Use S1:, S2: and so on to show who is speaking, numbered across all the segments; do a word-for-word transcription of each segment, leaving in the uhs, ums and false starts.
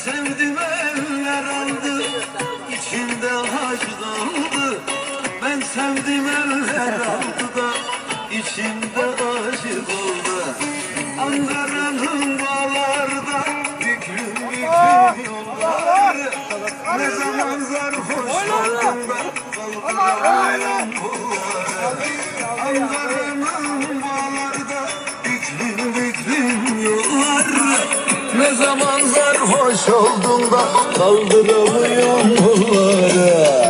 S1: sevdim eller aldı, içimde acı kaldı. Ben sevdim eller aldı da içimde acı kaldı. Ankara'nın bağlarda büklüm büklüm yolları. Ne zaman sarhoş oldum ben kaldıramıyorum bunları. Ankara'nın bağlarda büklüm büklüm yolları. Ne zaman sarhoş oldum da kaldıramıyorum bunları.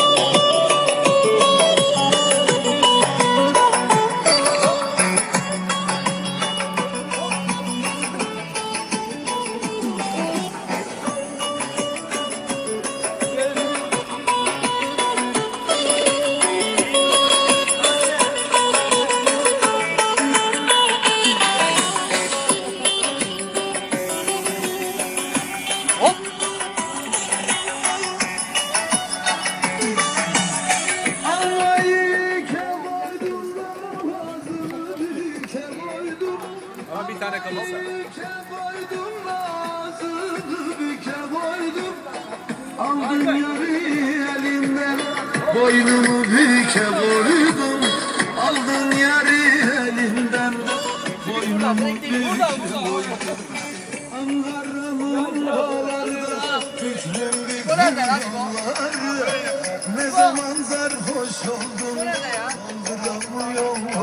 S2: Ama bir tane kalırsa.
S1: Aldım yarı elimden, boynumu büke koydum. Aldın yarı elimden, boynumu büke koydum. Ankara'nın bağlarda büklüm büklüm yolları. Ne zaman sarhoş oldum, kaldıramıyorum.